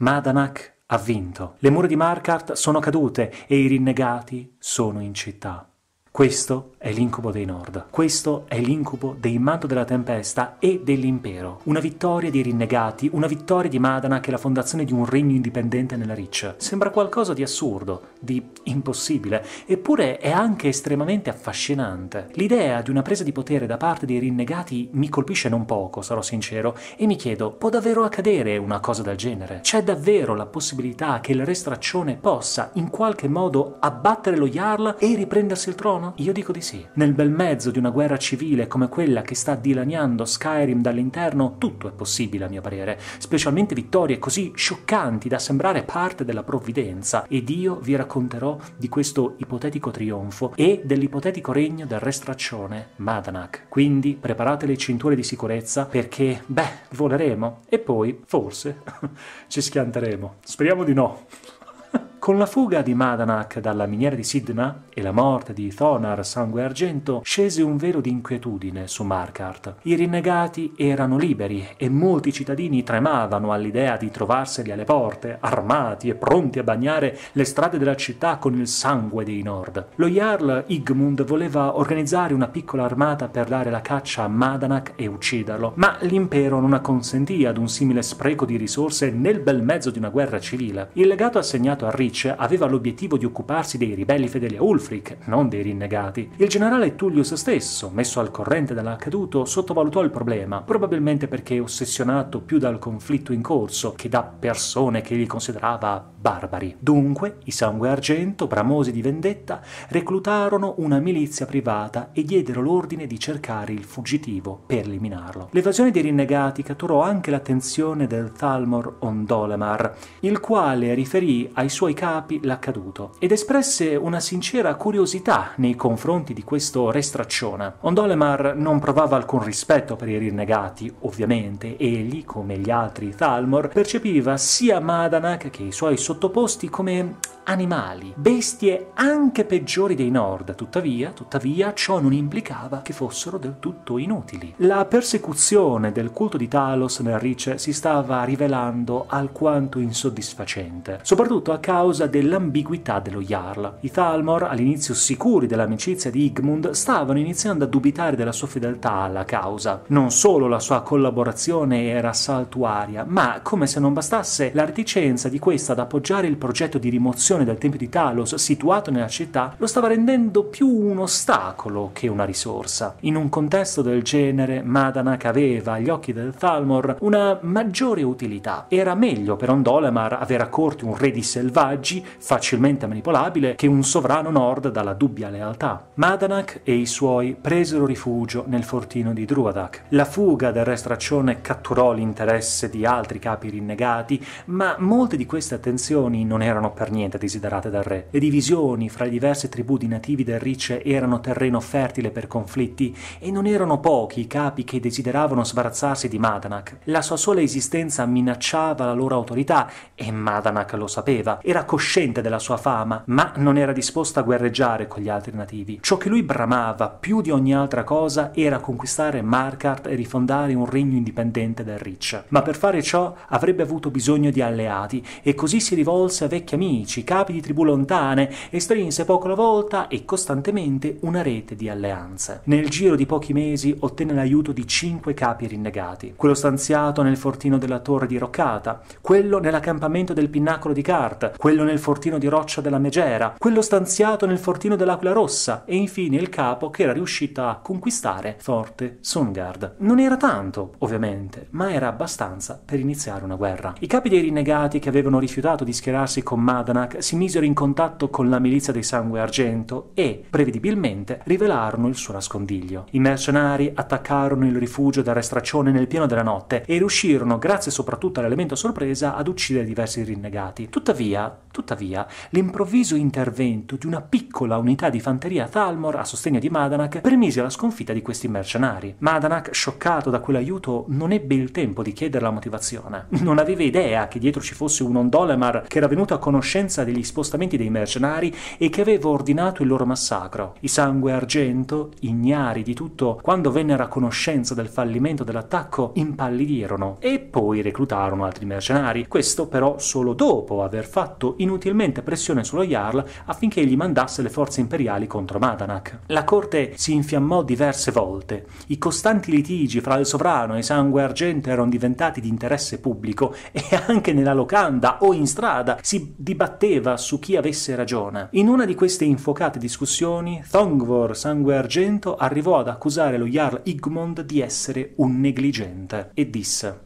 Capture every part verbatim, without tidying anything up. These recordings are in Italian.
Madanak ha vinto. Le mura di Markarth sono cadute e i rinnegati sono in città. Questo è l'incubo dei Nord. Questo è l'incubo dei Manto della Tempesta e dell'Impero. Una vittoria dei rinnegati, una vittoria di Madanak e la fondazione di un regno indipendente nella Reach. Sembra qualcosa di assurdo, di impossibile, eppure è anche estremamente affascinante. L'idea di una presa di potere da parte dei rinnegati mi colpisce non poco, sarò sincero, e mi chiedo, può davvero accadere una cosa del genere? C'è davvero la possibilità che il Re Straccione possa in qualche modo abbattere lo Jarl e riprendersi il trono? Io dico di sì. Nel bel mezzo di una guerra civile come quella che sta dilaniando Skyrim dall'interno, tutto è possibile a mio parere, specialmente vittorie così scioccanti da sembrare parte della provvidenza, ed io vi racconterò di questo ipotetico trionfo e dell'ipotetico regno del Re Straccione, Madanak. Quindi preparate le cinture di sicurezza perché, beh, voleremo e poi, forse, ci schianteremo. Speriamo di no. Con la fuga di Madanak dalla miniera di Sidna e la morte di Thonar Sangue Argento scese un velo di inquietudine su Markarth. I rinnegati erano liberi e molti cittadini tremavano all'idea di trovarseli alle porte, armati e pronti a bagnare le strade della città con il sangue dei Nord. Lo Jarl Igmund voleva organizzare una piccola armata per dare la caccia a Madanak e ucciderlo, ma l'impero non acconsentì ad un simile spreco di risorse nel bel mezzo di una guerra civile. Il legato assegnato a Reach aveva l'obiettivo di occuparsi dei ribelli fedeli a Ulfric, non dei rinnegati. Il generale Tullius stesso, messo al corrente dell'accaduto, sottovalutò il problema, probabilmente perché ossessionato più dal conflitto in corso che da persone che egli considerava barbari. Dunque, i Sangue Argento, bramosi di vendetta, reclutarono una milizia privata e diedero l'ordine di cercare il fuggitivo per eliminarlo. L'evasione dei rinnegati catturò anche l'attenzione del Thalmor Ondolemar, il quale riferì ai suoi capi l'accaduto ed espresse una sincera curiosità nei confronti di questo Re Straccione. Ondolemar non provava alcun rispetto per i rinnegati, ovviamente. Egli, come gli altri Thalmor, percepiva sia Madanak che i suoi sottoposti come animali, bestie anche peggiori dei Nord. Tuttavia, tuttavia, ciò non implicava che fossero del tutto inutili. La persecuzione del culto di Talos nel Reach si stava rivelando alquanto insoddisfacente, soprattutto a causa dell'ambiguità dello Jarl. I Thalmor, all'inizio sicuri dell'amicizia di Igmund, stavano iniziando a dubitare della sua fedeltà alla causa. Non solo la sua collaborazione era saltuaria, ma, come se non bastasse, la reticenza di questa ad appoggiare il progetto di rimozione del Tempio di Talos situato nella città lo stava rendendo più un ostacolo che una risorsa. In un contesto del genere, Madanak aveva, agli occhi del Thalmor, una maggiore utilità. Era meglio per Ondolemar avere a corte un re di selvaggi, facilmente manipolabile, che un sovrano nord dalla dubbia lealtà. Madanak e i suoi presero rifugio nel fortino di Druadak. La fuga del Re Straccione catturò l'interesse di altri capi rinnegati, ma molte di queste attenzioni non erano per niente desiderate dal re. Le divisioni fra le diverse tribù di nativi del Reach erano terreno fertile per conflitti e non erano pochi i capi che desideravano sbarazzarsi di Madanak. La sua sola esistenza minacciava la loro autorità e Madanak lo sapeva. Era cosciente della sua fama, ma non era disposto a guerreggiare con gli altri nativi. Ciò che lui bramava più di ogni altra cosa era conquistare Markarth e rifondare un regno indipendente del Reach. Ma per fare ciò avrebbe avuto bisogno di alleati e così si rivolse a vecchi amici, capi di tribù lontane, e strinse poco alla volta e costantemente una rete di alleanze. Nel giro di pochi mesi ottenne l'aiuto di cinque capi rinnegati: quello stanziato nel fortino della Torre di Roccata, quello nell'accampamento del Pinnacolo di Kart, quello nel fortino di Roccia della Megera, quello stanziato nel fortino dell'Aquila Rossa e infine il capo che era riuscito a conquistare Forte Sungard. Non era tanto, ovviamente, ma era abbastanza per iniziare una guerra. I capi dei rinnegati che avevano rifiutato di schierarsi con Madanak si misero in contatto con la milizia dei Sangue Argento e, prevedibilmente, rivelarono il suo nascondiglio. I mercenari attaccarono il rifugio del Re Straccione nel pieno della notte e riuscirono, grazie soprattutto all'elemento sorpresa, ad uccidere diversi rinnegati. Tuttavia, Tuttavia, l'improvviso intervento di una piccola unità di fanteria Thalmor a sostegno di Madanak permise la sconfitta di questi mercenari. Madanak, scioccato da quell'aiuto, non ebbe il tempo di chiedere la motivazione. Non aveva idea che dietro ci fosse un Ondolemar che era venuto a conoscenza degli spostamenti dei mercenari e che aveva ordinato il loro massacro. I Sangue Argento, ignari di tutto, quando vennero a conoscenza del fallimento dell'attacco, impallidirono e poi reclutarono altri mercenari. Questo però solo dopo aver fatto inutilmente pressione sullo Jarl affinché gli mandasse le forze imperiali contro Madanak. La corte si infiammò diverse volte. I costanti litigi fra il sovrano e i Sangue Argento erano diventati di interesse pubblico e anche nella locanda o in strada si dibatteva su chi avesse ragione. In una di queste infuocate discussioni, Thongvor Sangue Argento arrivò ad accusare lo Jarl Igmund di essere un negligente e disse: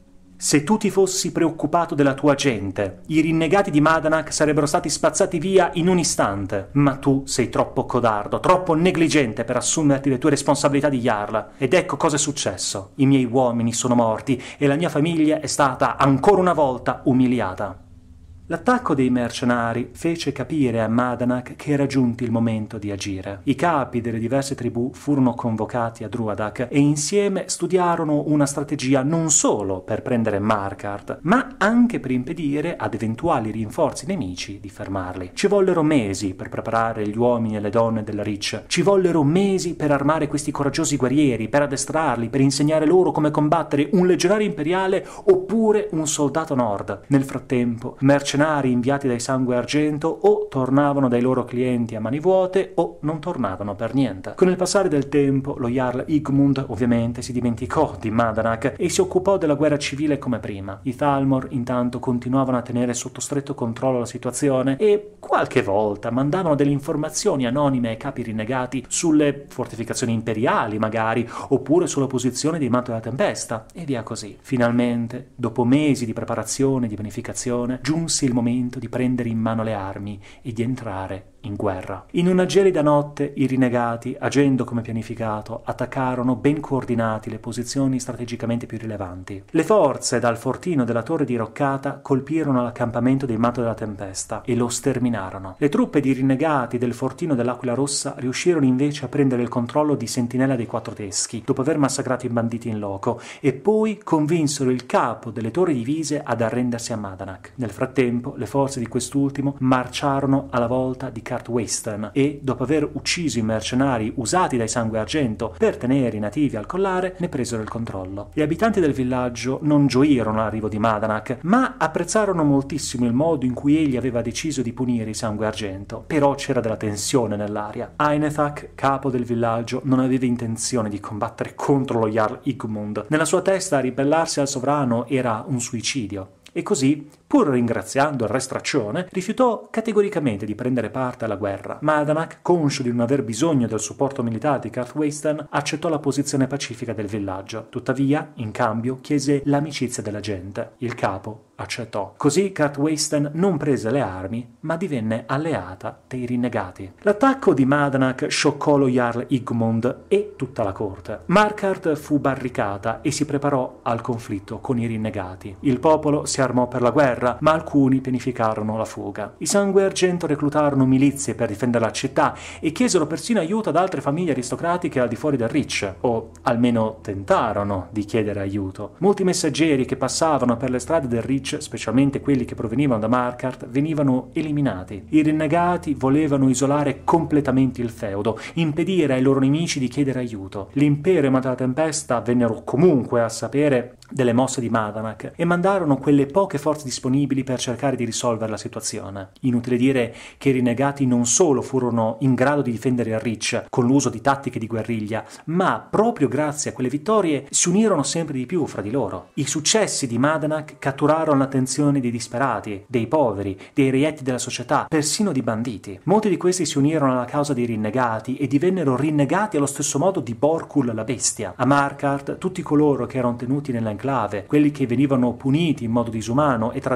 «Se tu ti fossi preoccupato della tua gente, i rinnegati di Madanak sarebbero stati spazzati via in un istante, ma tu sei troppo codardo, troppo negligente per assumerti le tue responsabilità di Jarl. Ed ecco cosa è successo. I miei uomini sono morti e la mia famiglia è stata ancora una volta umiliata». L'attacco dei mercenari fece capire a Madanak che era giunto il momento di agire. I capi delle diverse tribù furono convocati a Druadak e insieme studiarono una strategia non solo per prendere Markarth, ma anche per impedire ad eventuali rinforzi nemici di fermarli. Ci vollero mesi per preparare gli uomini e le donne della Reach, ci vollero mesi per armare questi coraggiosi guerrieri, per addestrarli, per insegnare loro come combattere un legionario imperiale oppure un soldato nord. Nel frattempo, mercenari inviati dai Sangue Argento o tornavano dai loro clienti a mani vuote o non tornavano per niente. Con il passare del tempo lo Jarl Igmund ovviamente si dimenticò di Madanak e si occupò della guerra civile come prima. I Thalmor intanto continuavano a tenere sotto stretto controllo la situazione e qualche volta mandavano delle informazioni anonime ai capi rinnegati sulle fortificazioni imperiali magari, oppure sulla posizione dei Manto della Tempesta e via così. Finalmente, dopo mesi di preparazione e di pianificazione, giunse il momento di prendere in mano le armi e di entrare in guerra. In una gelida notte i rinnegati, agendo come pianificato, attaccarono ben coordinati le posizioni strategicamente più rilevanti. Le forze dal fortino della torre di Roccata colpirono l'accampamento dei Manto della Tempesta e lo sterminarono. Le truppe di rinnegati del fortino dell'Aquila Rossa riuscirono invece a prendere il controllo di Sentinella dei Quattro Teschi, dopo aver massacrato i banditi in loco, e poi convinsero il capo delle torri divise ad arrendersi a Madanak. Nel frattempo le forze di quest'ultimo marciarono alla volta di Karthwasten e, dopo aver ucciso i mercenari usati dai Sangue Argento per tenere i nativi al collare, ne presero il controllo. Gli abitanti del villaggio non gioirono all'arrivo di Madanak, ma apprezzarono moltissimo il modo in cui egli aveva deciso di punire i Sangue Argento. Però c'era della tensione nell'aria. Ainethak, capo del villaggio, non aveva intenzione di combattere contro lo Jarl Igmund. Nella sua testa ribellarsi al sovrano era un suicidio. E così, pur ringraziando il re Straccione, rifiutò categoricamente di prendere parte alla guerra. Madanak, conscio di non aver bisogno del supporto militare di Karthwasten, accettò la posizione pacifica del villaggio. Tuttavia, in cambio, chiese l'amicizia della gente. Il capo accettò. Così Karthwasten non prese le armi, ma divenne alleata dei rinnegati. L'attacco di Madanak scioccò lo Jarl Igmund e tutta la corte. Markarth fu barricata e si preparò al conflitto con i rinnegati. Il popolo si armò per la guerra, ma alcuni pianificarono la fuga. I Sangue Argento reclutarono milizie per difendere la città e chiesero persino aiuto ad altre famiglie aristocratiche al di fuori del Reach, o almeno tentarono di chiedere aiuto. Molti messaggeri che passavano per le strade del Reach, specialmente quelli che provenivano da Markarth, venivano eliminati. I rinnegati volevano isolare completamente il feudo, impedire ai loro nemici di chiedere aiuto. L'impero e Manto della Tempesta vennero comunque a sapere delle mosse di Madanak e mandarono quelle poche forze disponibili per cercare di risolvere la situazione. Inutile dire che i rinnegati non solo furono in grado di difendere il Reach con l'uso di tattiche di guerriglia, ma proprio grazie a quelle vittorie si unirono sempre di più fra di loro. I successi di Madanak catturarono l'attenzione dei disperati, dei poveri, dei reietti della società, persino di banditi. Molti di questi si unirono alla causa dei rinnegati e divennero rinnegati allo stesso modo di Borkul la bestia. A Markarth tutti coloro che erano tenuti nella enclave, quelli che venivano puniti in modo disumano e trattati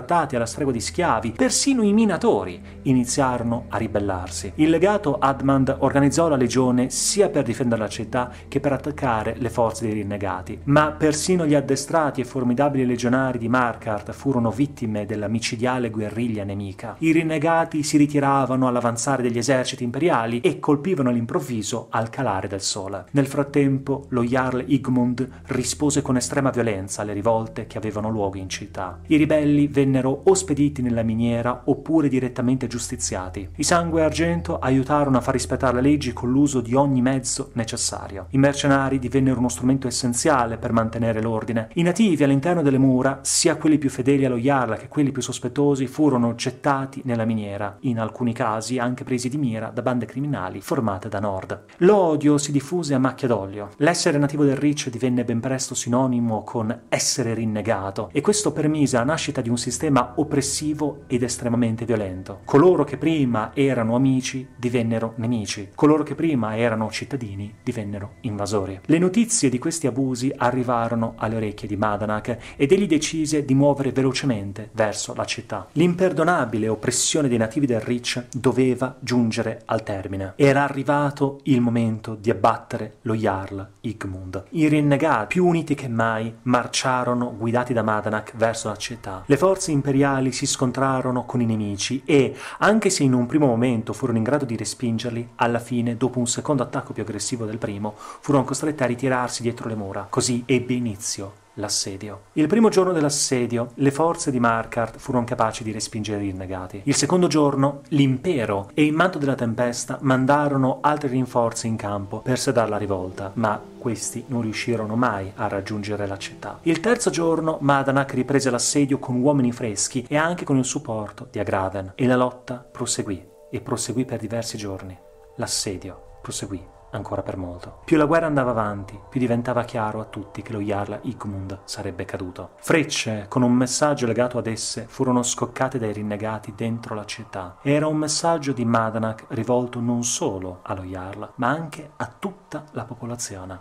trattati alla stregua di schiavi, persino i minatori iniziarono a ribellarsi. Il legato Admand organizzò la legione sia per difendere la città che per attaccare le forze dei rinnegati, ma persino gli addestrati e formidabili legionari di Markarth furono vittime della micidiale guerriglia nemica. I rinnegati si ritiravano all'avanzare degli eserciti imperiali e colpivano all'improvviso al calare del sole. Nel frattempo lo Jarl Igmund rispose con estrema violenza alle rivolte che avevano luogo in città. I ribelli vennero o spediti nella miniera oppure direttamente giustiziati. I Sangue Argento aiutarono a far rispettare le leggi con l'uso di ogni mezzo necessario. I mercenari divennero uno strumento essenziale per mantenere l'ordine. I nativi all'interno delle mura, sia quelli più fedeli allo Jarl che quelli più sospettosi, furono gettati nella miniera, in alcuni casi anche presi di mira da bande criminali formate da Nord. L'odio si diffuse a macchia d'olio. L'essere nativo del Reach divenne ben presto sinonimo con essere rinnegato, e questo permise la nascita di un sistema oppressivo ed estremamente violento. Coloro che prima erano amici divennero nemici, coloro che prima erano cittadini divennero invasori. Le notizie di questi abusi arrivarono alle orecchie di Madanak ed egli decise di muovere velocemente verso la città. L'imperdonabile oppressione dei nativi del Reach doveva giungere al termine. Era arrivato il momento di abbattere lo Jarl Igmund. I rinnegati, più uniti che mai, marciarono guidati da Madanak verso la città. Le forze imperiali si scontrarono con i nemici e, anche se in un primo momento furono in grado di respingerli, alla fine, dopo un secondo attacco più aggressivo del primo, furono costretti a ritirarsi dietro le mura. Così ebbe inizio l'assedio. Il primo giorno dell'assedio le forze di Markarth furono capaci di respingere i rinnegati. Il secondo giorno l'impero e il manto della tempesta mandarono altri rinforzi in campo per sedare la rivolta, ma questi non riuscirono mai a raggiungere la città. Il terzo giorno Madanak riprese l'assedio con uomini freschi e anche con il supporto di Agraven, e la lotta proseguì, e proseguì per diversi giorni. L'assedio proseguì ancora per molto. Più la guerra andava avanti, più diventava chiaro a tutti che lo Jarl Igmund sarebbe caduto. Frecce con un messaggio legato ad esse furono scoccate dai rinnegati dentro la città. Era un messaggio di Madanak rivolto non solo allo Jarl, ma anche a tutta la popolazione.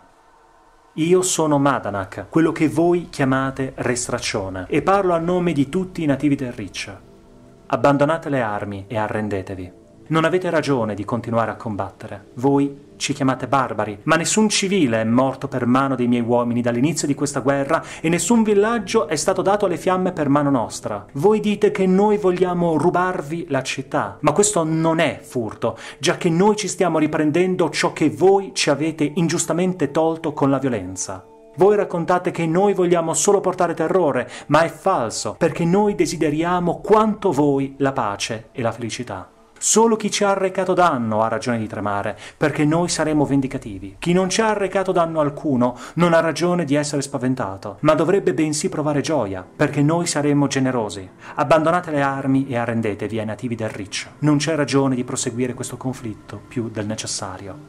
Io sono Madanak, quello che voi chiamate Re Straccione, e parlo a nome di tutti i nativi del Reach. Abbandonate le armi e arrendetevi. Non avete ragione di continuare a combattere. Voi ci chiamate barbari, ma nessun civile è morto per mano dei miei uomini dall'inizio di questa guerra e nessun villaggio è stato dato alle fiamme per mano nostra. Voi dite che noi vogliamo rubarvi la città, ma questo non è furto, già che noi ci stiamo riprendendo ciò che voi ci avete ingiustamente tolto con la violenza. Voi raccontate che noi vogliamo solo portare terrore, ma è falso, perché noi desideriamo quanto voi la pace e la felicità. Solo chi ci ha arrecato danno ha ragione di tremare, perché noi saremo vendicativi. Chi non ci ha arrecato danno alcuno non ha ragione di essere spaventato, ma dovrebbe bensì provare gioia, perché noi saremo generosi. Abbandonate le armi e arrendetevi ai nativi del Reach. Non c'è ragione di proseguire questo conflitto più del necessario.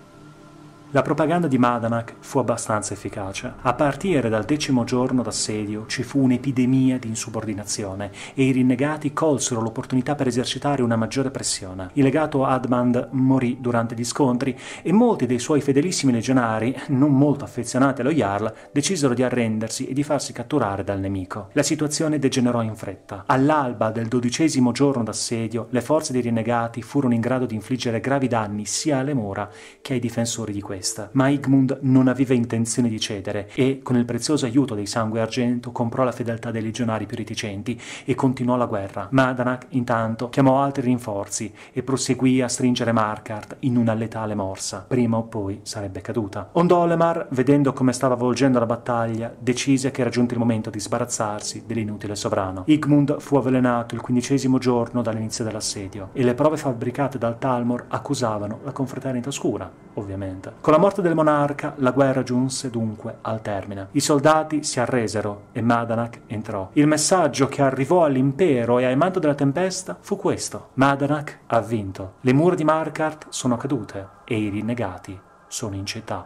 La propaganda di Madanak fu abbastanza efficace. A partire dal decimo giorno d'assedio ci fu un'epidemia di insubordinazione e i rinnegati colsero l'opportunità per esercitare una maggiore pressione. Il legato Admand morì durante gli scontri e molti dei suoi fedelissimi legionari, non molto affezionati allo Jarl, decisero di arrendersi e di farsi catturare dal nemico. La situazione degenerò in fretta. All'alba del dodicesimo giorno d'assedio le forze dei rinnegati furono in grado di infliggere gravi danni sia alle mura che ai difensori di queste. Ma Igmund non aveva intenzione di cedere e, con il prezioso aiuto dei Sangue Argento, comprò la fedeltà dei legionari più reticenti e continuò la guerra. Madanak, intanto, chiamò altri rinforzi e proseguì a stringere Markarth in una letale morsa. Prima o poi sarebbe caduta. Ondolemar, vedendo come stava volgendo la battaglia, decise che era giunto il momento di sbarazzarsi dell'inutile sovrano. Igmund fu avvelenato il quindicesimo giorno dall'inizio dell'assedio e le prove fabbricate dal Talmor accusavano la confraternita oscura, ovviamente. Con la morte del monarca, la guerra giunse dunque al termine. I soldati si arresero e Madanak entrò. Il messaggio che arrivò all'impero e ai manto della tempesta fu questo: Madanak ha vinto. Le mura di Markarth sono cadute e i rinnegati sono in città.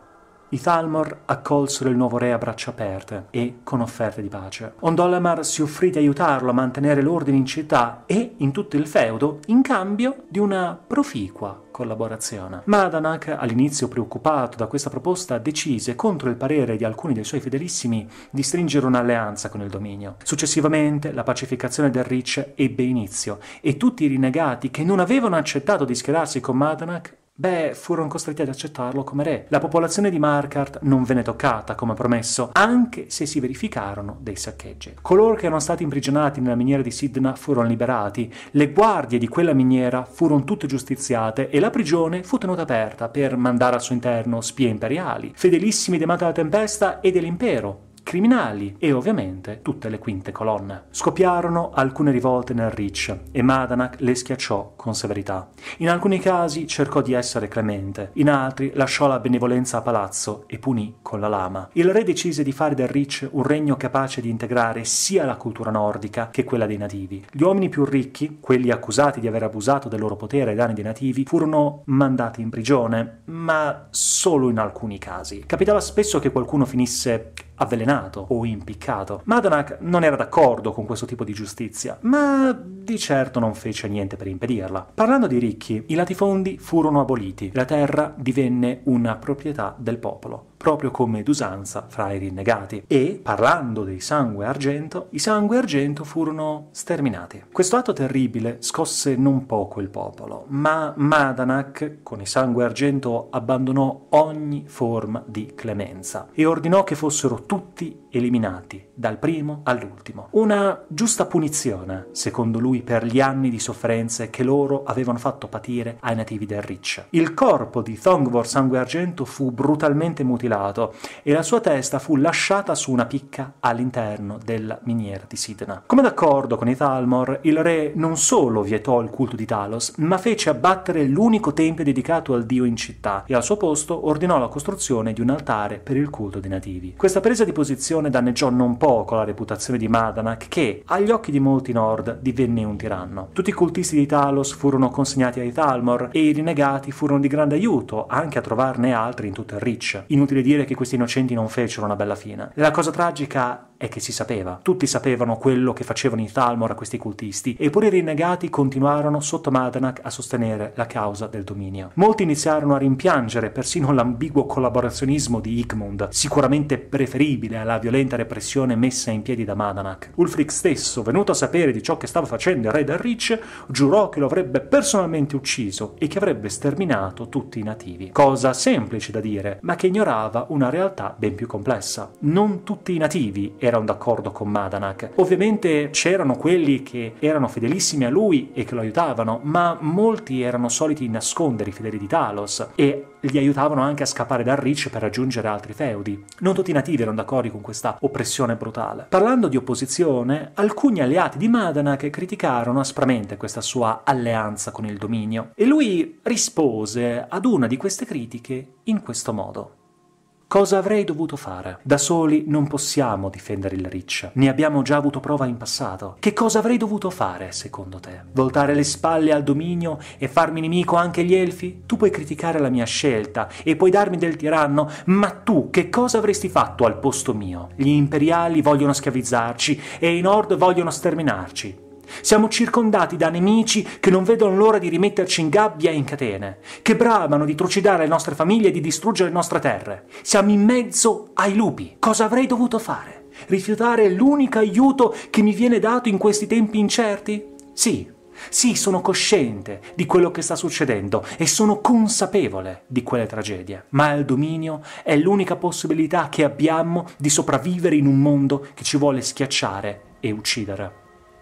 I Thalmor accolsero il nuovo re a braccia aperte e con offerte di pace. Ondolemar si offrì di aiutarlo a mantenere l'ordine in città e in tutto il feudo in cambio di una proficua collaborazione. Madanak, all'inizio preoccupato da questa proposta, decise, contro il parere di alcuni dei suoi fedelissimi, di stringere un'alleanza con il dominio. Successivamente la pacificazione del Reach ebbe inizio e tutti i rinnegati che non avevano accettato di schierarsi con Madanak Beh, furono costretti ad accettarlo come re. La popolazione di Markarth non venne toccata, come promesso, anche se si verificarono dei saccheggi. Coloro che erano stati imprigionati nella miniera di Sidna furono liberati, le guardie di quella miniera furono tutte giustiziate e la prigione fu tenuta aperta per mandare al suo interno spie imperiali, fedelissimi dei Manti della Tempesta e dell'impero, criminali e ovviamente tutte le quinte colonne. Scoppiarono alcune rivolte nel Reach e Madanak le schiacciò con severità. In alcuni casi cercò di essere clemente, in altri lasciò la benevolenza a palazzo e punì con la lama. Il re decise di fare del Reach un regno capace di integrare sia la cultura nordica che quella dei nativi. Gli uomini più ricchi, quelli accusati di aver abusato del loro potere ai danni dei nativi, furono mandati in prigione, ma solo in alcuni casi. Capitava spesso che qualcuno finisse avvelenato o impiccato. Madanak non era d'accordo con questo tipo di giustizia, ma di certo non fece niente per impedirla. Parlando di ricchi, i latifondi furono aboliti, la terra divenne una proprietà del popolo, proprio come d'usanza fra i rinnegati. E, parlando dei Sangue Argento, i Sangue Argento furono sterminati. Questo atto terribile scosse non poco il popolo, ma Madanak, con i Sangue Argento, abbandonò ogni forma di clemenza e ordinò che fossero tutti eliminati, dal primo all'ultimo. Una giusta punizione, secondo lui, per gli anni di sofferenze che loro avevano fatto patire ai nativi del Reach. Il corpo di Thongvor Sangue Argento fu brutalmente mutilato e la sua testa fu lasciata su una picca all'interno della miniera di Sidna. Come d'accordo con i Thalmor, il re non solo vietò il culto di Talos, ma fece abbattere l'unico tempio dedicato al dio in città e al suo posto ordinò la costruzione di un altare per il culto dei nativi. Questa presa di posizione danneggiò non poco la reputazione di Madanak, che, agli occhi di molti Nord, divenne un tiranno. Tutti i cultisti di Talos furono consegnati ai Thalmor e i rinnegati furono di grande aiuto anche a trovarne altri in tutto il Reach. Inutile dire che questi innocenti non fecero una bella fine. La cosa tragica è che si sapeva. Tutti sapevano quello che facevano i Thalmor a questi cultisti, eppure i rinnegati continuarono sotto Madanak a sostenere la causa del dominio. Molti iniziarono a rimpiangere persino l'ambiguo collaborazionismo di Igmund, sicuramente preferibile alla violenta repressione messa in piedi da Madanak. Ulfric stesso, venuto a sapere di ciò che stava facendo il re del Reach, giurò che lo avrebbe personalmente ucciso e che avrebbe sterminato tutti i nativi. Cosa semplice da dire, ma che ignorava una realtà ben più complessa. Non tutti i nativi erano d'accordo con Madanak. Ovviamente c'erano quelli che erano fedelissimi a lui e che lo aiutavano, ma molti erano soliti nascondere i fedeli di Talos e li aiutavano anche a scappare dal Reach per raggiungere altri feudi. Non tutti i nativi erano d'accordo con questa oppressione brutale. Parlando di opposizione, alcuni alleati di Madanak criticarono aspramente questa sua alleanza con il dominio e lui rispose ad una di queste critiche in questo modo: cosa avrei dovuto fare? Da soli non possiamo difendere il Reach. Ne abbiamo già avuto prova in passato. Che cosa avrei dovuto fare, secondo te? Voltare le spalle al dominio e farmi nemico anche gli Elfi? Tu puoi criticare la mia scelta e puoi darmi del tiranno, ma tu che cosa avresti fatto al posto mio? Gli imperiali vogliono schiavizzarci e i Nord vogliono sterminarci. Siamo circondati da nemici che non vedono l'ora di rimetterci in gabbia e in catene, che bramano di trucidare le nostre famiglie e di distruggere le nostre terre. Siamo in mezzo ai lupi. Cosa avrei dovuto fare? Rifiutare l'unico aiuto che mi viene dato in questi tempi incerti? Sì, sì, sono cosciente di quello che sta succedendo e sono consapevole di quelle tragedie. Ma il dominio è l'unica possibilità che abbiamo di sopravvivere in un mondo che ci vuole schiacciare e uccidere.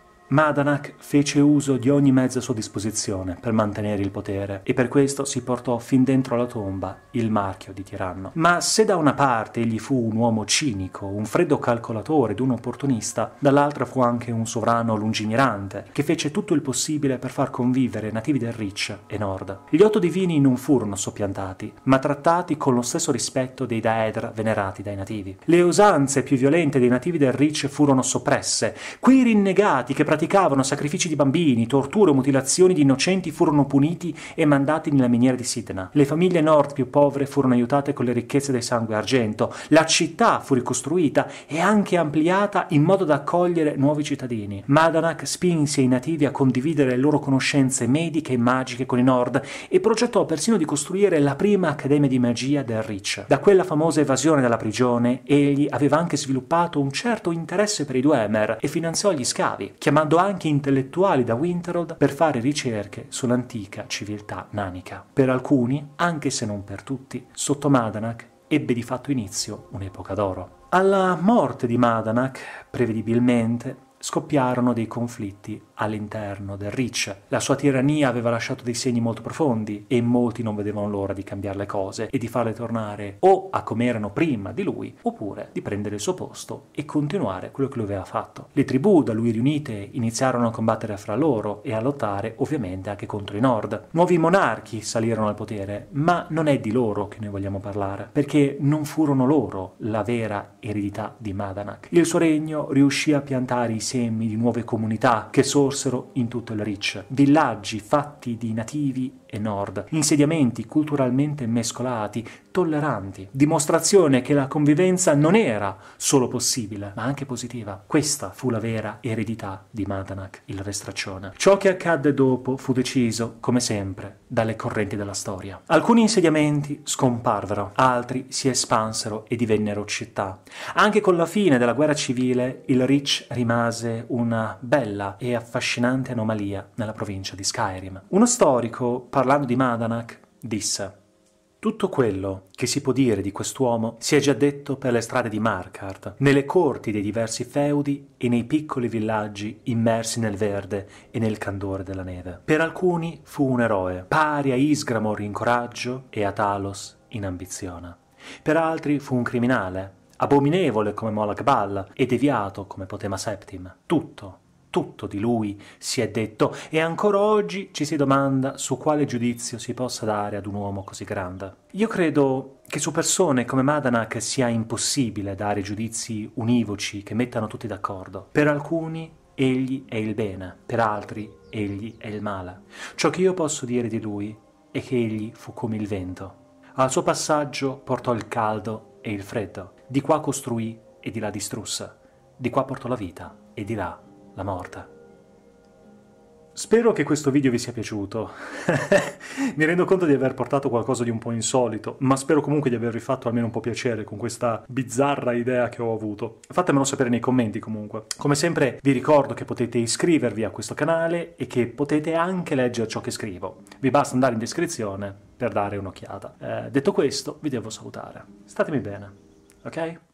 Madanak fece uso di ogni mezzo a sua disposizione per mantenere il potere e per questo si portò fin dentro la tomba il marchio di tiranno. Ma se da una parte egli fu un uomo cinico, un freddo calcolatore ed un opportunista, dall'altra fu anche un sovrano lungimirante che fece tutto il possibile per far convivere nativi del Reach e Nord. Gli otto divini non furono soppiantati, ma trattati con lo stesso rispetto dei Daedra venerati dai nativi. Le usanze più violente dei nativi del Reach furono soppresse. Quei rinnegati che praticamente praticavano sacrifici di bambini, torture o mutilazioni di innocenti furono puniti e mandati nella miniera di Sidna. Le famiglie nord più povere furono aiutate con le ricchezze del sangue argento. La città fu ricostruita e anche ampliata in modo da accogliere nuovi cittadini. Madanak spinse i nativi a condividere le loro conoscenze mediche e magiche con i nord e progettò persino di costruire la prima accademia di magia del Reach. Da quella famosa evasione dalla prigione, egli aveva anche sviluppato un certo interesse per i Dwemer e finanziò gli scavi, chiamando anche intellettuali da Winterhold per fare ricerche sull'antica civiltà nanica. Per alcuni, anche se non per tutti, sotto Madanak ebbe di fatto inizio un'epoca d'oro. Alla morte di Madanak, prevedibilmente, scoppiarono dei conflitti all'interno del Reach. La sua tirannia aveva lasciato dei segni molto profondi e molti non vedevano l'ora di cambiare le cose e di farle tornare o a come erano prima di lui, oppure di prendere il suo posto e continuare quello che lui aveva fatto. Le tribù da lui riunite iniziarono a combattere fra loro e a lottare ovviamente anche contro i Nord. Nuovi monarchi salirono al potere, ma non è di loro che noi vogliamo parlare, perché non furono loro la vera eredità di Madanak. Il suo regno riuscì a piantare i semi di nuove comunità che sorsero in tutto il Reach, villaggi fatti di nativi e nord, insediamenti culturalmente mescolati, tolleranti, dimostrazione che la convivenza non era solo possibile, ma anche positiva. Questa fu la vera eredità di Madanak, il re straccione. Ciò che accadde dopo fu deciso, come sempre, dalle correnti della storia. Alcuni insediamenti scomparvero, altri si espansero e divennero città. Anche con la fine della guerra civile, il Reach rimase una bella e affascinante anomalia nella provincia di Skyrim. Uno storico, parlando di Madanak, disse: tutto quello che si può dire di quest'uomo si è già detto per le strade di Markarth, nelle corti dei diversi feudi e nei piccoli villaggi immersi nel verde e nel candore della neve. Per alcuni fu un eroe, pari a Isgramor in coraggio e a Talos in ambizione. Per altri fu un criminale, abominevole come Molag Bal e deviato come Potema Septim. Tutto, tutto di lui si è detto e ancora oggi ci si domanda su quale giudizio si possa dare ad un uomo così grande. Io credo che su persone come Madanak sia impossibile dare giudizi univoci che mettano tutti d'accordo. Per alcuni egli è il bene, per altri egli è il male. Ciò che io posso dire di lui è che egli fu come il vento. Al suo passaggio portò il caldo e il freddo, di qua costruì e di là distrusse, di qua portò la vita e di là la morte. Spero che questo video vi sia piaciuto. Mi rendo conto di aver portato qualcosa di un po' insolito, ma spero comunque di avervi fatto almeno un po' piacere con questa bizzarra idea che ho avuto. Fatemelo sapere nei commenti comunque. Come sempre vi ricordo che potete iscrivervi a questo canale e che potete anche leggere ciò che scrivo. Vi basta andare in descrizione per dare un'occhiata. Eh, detto questo, vi devo salutare. Statemi bene, ok?